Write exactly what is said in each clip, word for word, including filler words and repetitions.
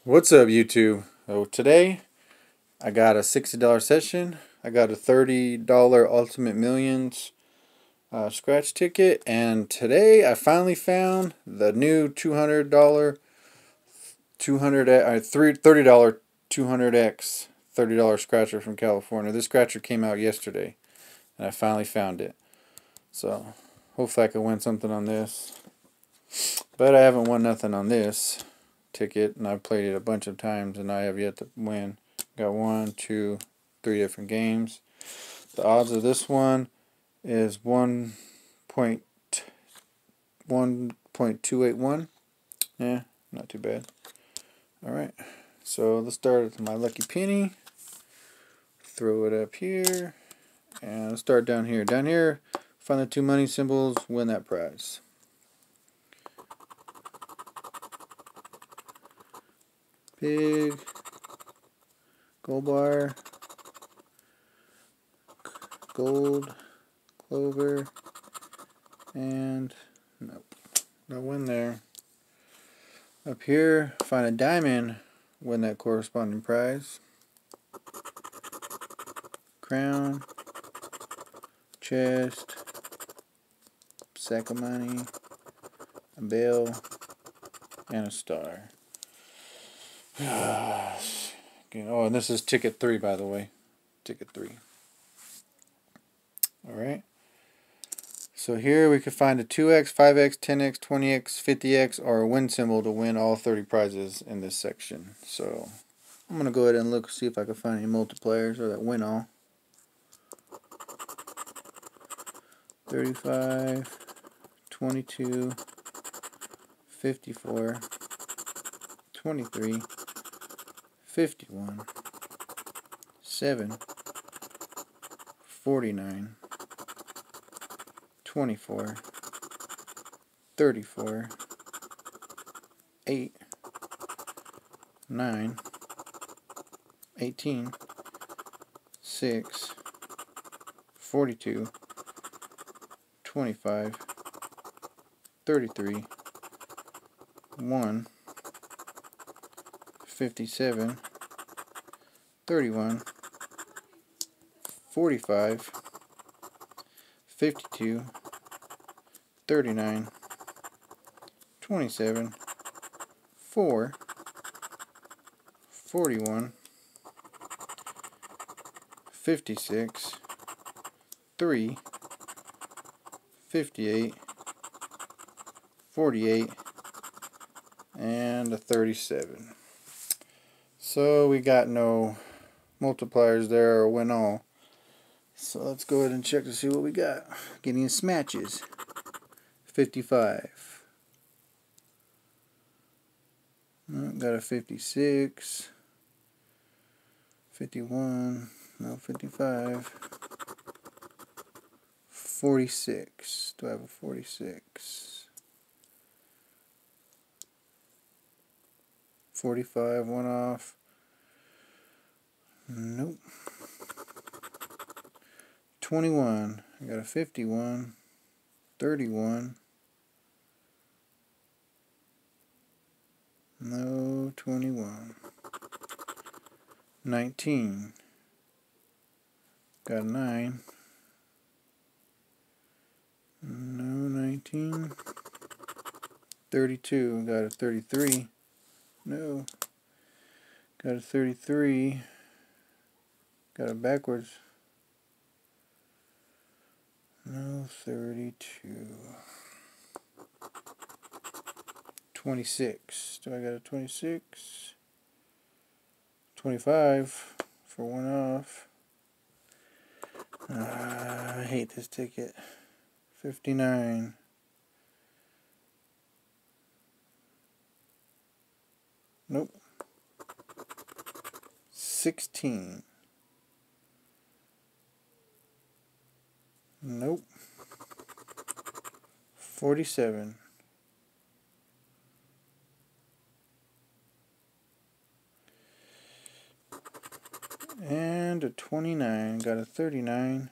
What's up, YouTube? So today I got a sixty dollar session. I got a thirty dollar Ultimate Millions uh, scratch ticket, and today I finally found the new two hundred dollar two hundred uh, thirty dollar two hundred X thirty dollar scratcher from California. This scratcher came out yesterday, and I finally found it. So hopefully I can win something on this. But I haven't won nothing on this ticket, and I've played it a bunch of times, and I have yet to win. Got one, two, three different games. The odds of this one is one point two eight one. Yeah, not too bad. Alright, so let's start with my lucky penny. Throw it up here, and let's start down here. Down here, find the two money symbols, win that prize. Pig, gold bar, gold, clover, and nope, no win there. Up here, find a diamond, win that corresponding prize. Crown, chest, sack of money, a bill, and a star. Oh, and this is ticket three, by the way. Ticket three. Alright. So here we could find a two X, five X, ten X, twenty X, fifty X, or a win symbol to win all thirty prizes in this section. So I'm going to go ahead and look, see if I can find any multipliers or that win all. thirty-five, twenty-two, fifty-four, twenty-three, fifty-one, seven, forty-nine, twenty-four, thirty-four, eight, nine, eighteen, six, forty-two, twenty-five, thirty-three, one, fifty-seven, thirty-one, forty-five, fifty-two, thirty-nine, twenty-seven, four, forty-one, fifty-six, three, fifty-eight, forty-eight, and a thirty-seven. So we got no multipliers there or win all. So let's go ahead and check to see what we got. Getting smatches. fifty-five. Oh, got a fifty-six. fifty-one. No, fifty-five. forty-six. Do I have a forty-six? forty-five, one off. Nope. twenty-one. I got a fifty-one. thirty-one. No, twenty-one. nineteen. Got a nine. No, nineteen. thirty-two. Got a thirty-three. No. Got a thirty-three. Got it backwards. No, thirty-two. twenty-six. Do I got a twenty-six? twenty-five for one off. Uh, I hate this ticket. fifty-nine. Nope. sixteen. Nope. forty-seven. And a twenty-nine. Got a thirty-nine.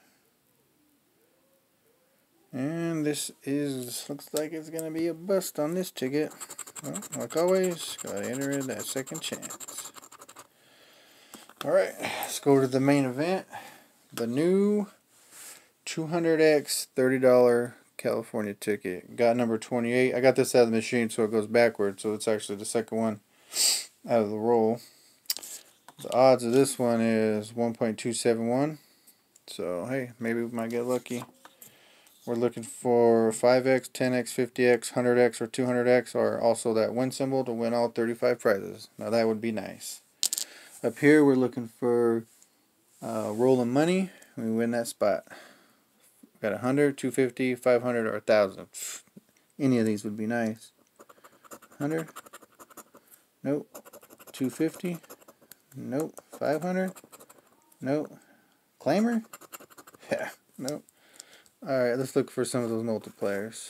And this is, looks like it's going to be a bust on this ticket. Well, like always, gotta enter in that second chance. Alright, let's go to the main event. The new two hundred X thirty dollar California ticket. Got number twenty-eight. I got this out of the machine so it goes backwards, so it's actually the second one out of the roll. The odds of this one is one point two seven one. So, hey, maybe we might get lucky. We're looking for five X, ten X, fifty X, one hundred X, or two hundred X, or also that win symbol to win all thirty-five prizes. Now that would be nice. Up here we're looking for uh, rolling money. We win that spot. Got one hundred, two fifty, five hundred, or one thousand. Any of these would be nice. one hundred. Nope. two fifty. Nope. five hundred. Nope. Claimer? Yeah. Nope. Alright, let's look for some of those multipliers.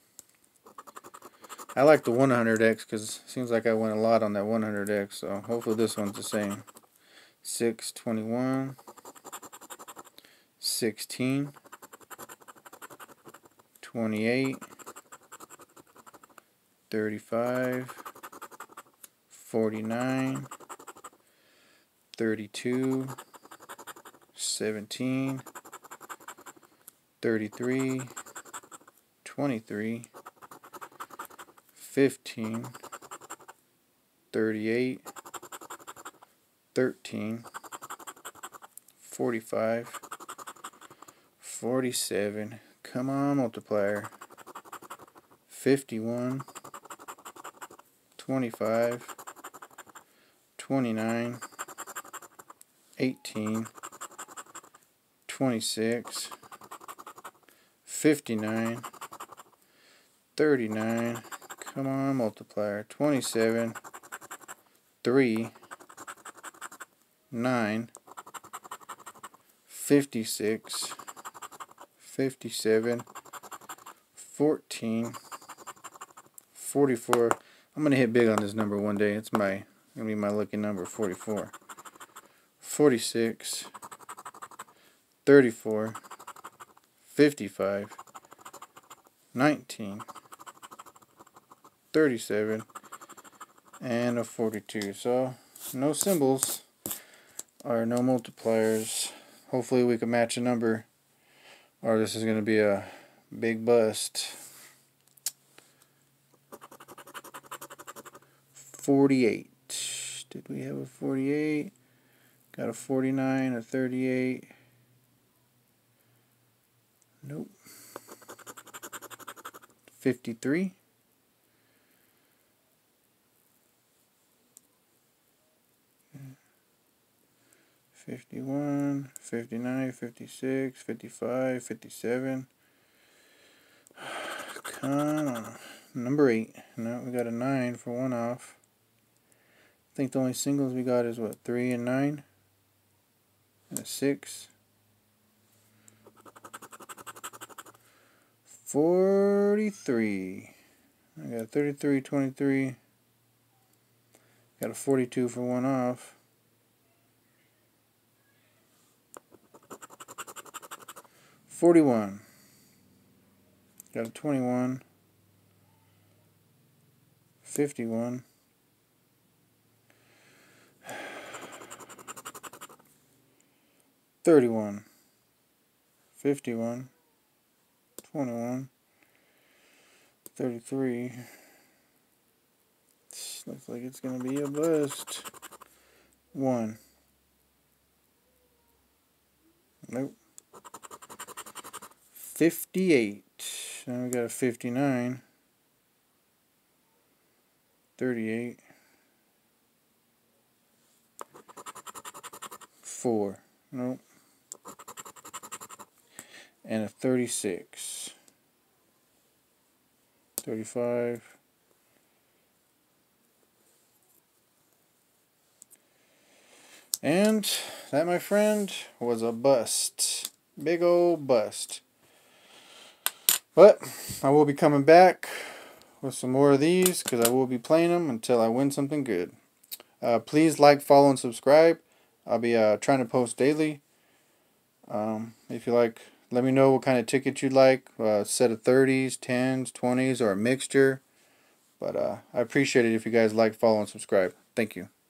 I like the one hundred X because it seems like I win a lot on that one hundred X, so hopefully this one's the same. six, twenty-one, sixteen, twenty-eight, thirty-five, forty-nine, thirty-two, seventeen, thirty-three, twenty-three, fifteen, thirty-eight, thirteen, forty-five, forty-seven, come on multiplier, fifty-one, twenty-five, twenty-nine, eighteen, twenty-six, fifty-nine, thirty-nine, come on multiplier, twenty-seven, three, nine, fifty-six, fifty-seven, fourteen, forty-four. I'm gonna hit big on this number one day. It's my gonna be my lucky number, forty-four. forty-six, thirty-four, fifty-five, nineteen, thirty-seven, and a forty-two. So no symbols or no multipliers. Hopefully we can match a number, or this is going to be a big bust. forty-eight. Did we have a forty-eight? Got a forty-nine, a thirty-eight. Nope. fifty-three. fifty-one, fifty-nine, fifty-six, fifty-five, fifty-seven. Come on. Number eight. No, we got a nine for one off. I think the only singles we got is what, three and nine? And a six. forty-three. I got thirty-three, twenty-three. Got a forty-two for one off. forty-one. Got a twenty-one. fifty-one. thirty-one. fifty-one. twenty-one. thirty-three. This looks like it's going to be a bust. one. Nope. fifty-eight. Now we got a fifty-nine. thirty-eight. four. Nope. And a thirty-six. thirty-five. And that, my friend, was a bust. Big old bust. But I will be coming back with some more of these because I will be playing them until I win something good. Uh, please like, follow, and subscribe. I'll be uh, trying to post daily. Um, if you like, let me know what kind of ticket you'd like. A set of thirties, tens, twenties, or a mixture. But uh, I appreciate it if you guys like, follow, and subscribe. Thank you.